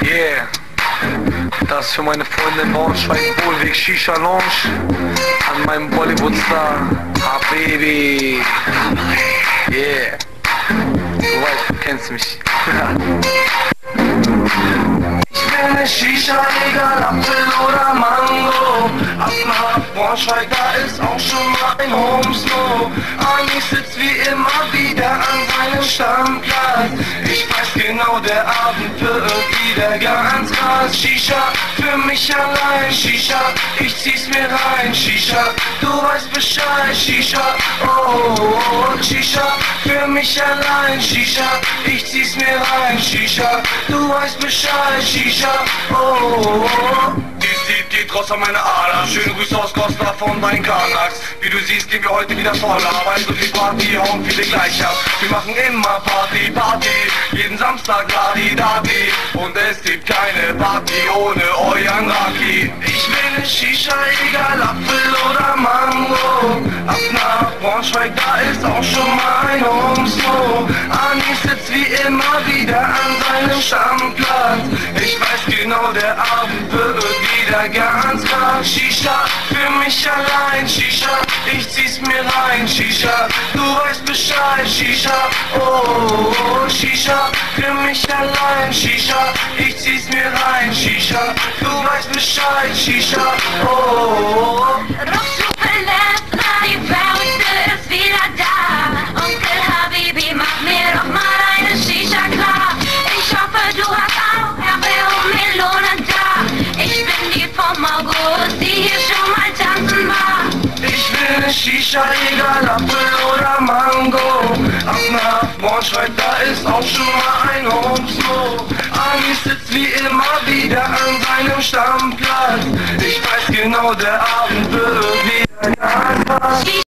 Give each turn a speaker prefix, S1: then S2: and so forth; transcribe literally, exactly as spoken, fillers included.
S1: Yeah, das für meine Freunde in Braunschweig, Wohlweg Shisha Lounge, an meinem Bollywood-Star, Habibi. Yeah, du weißt, du kennst mich. Ich will ne Shisha, egal Apfel oder Mango. Ab nach Braunschweig, da ist auch schon mal ein Homeslow. Ani sitzt wie immer wieder an seinem Stammplatz. Ich weiß genau, der Abend wird wieder ganz krass. Shisha, für mich allein. Shisha, ich zieh's mir rein. Shisha, du weißt Bescheid. Shisha, oh, oh, oh. Shisha, für mich allein. Shisha, ich zieh's mir rein. Shisha, du weißt Bescheid. Shisha, oh, oh, oh. Die, die, die Drosse meine Ader. Schöne Grüße aus Costa von meinen Karnax. Wie du siehst, gehen wir heute wieder voll Arbeit. So viel Party, hauen viele gleich ab. Wir machen immer Party, Party. Jeden Samstag Ladi, Dadi. Und es gibt keine Party ohne euren Raki. Ich will ne Shisha, egal Apfel oder Mango. Ab nach Braunschweig, da ist auch schon mal ein Homeslow. Ani sitzt wie immer wieder an seinem Stammplatz. Ich weiß genau, der Abend wird wieder ganz krass. Shisha, für mich allein. Shisha, ich zieh's mir rein. Shisha, du weißt Bescheid. Shisha, oh, oh, oh. Shisha, für mich allein. Shisha, ich zieh's mir rein. Shisha, du weißt Bescheid. Shisha, oh, oh, oh.
S2: Die Verrückte ist wieder da. Onkel Habibi, mach mir doch mal eine Shisha klar. Ich hoffe, du hast auch Erdbeer und Melone da. Ich bin die vom August, die hier schon mal tanzen war.
S1: Ich will ne Shisha, egal Apfel oder Mango. Ab nach Braunschweig, da ist auch schon mal ein Homeslow. Ani sitzt wie immer wieder an seinem Stammplatz. Ich weiß genau, der Abend wird wieder ganz krass.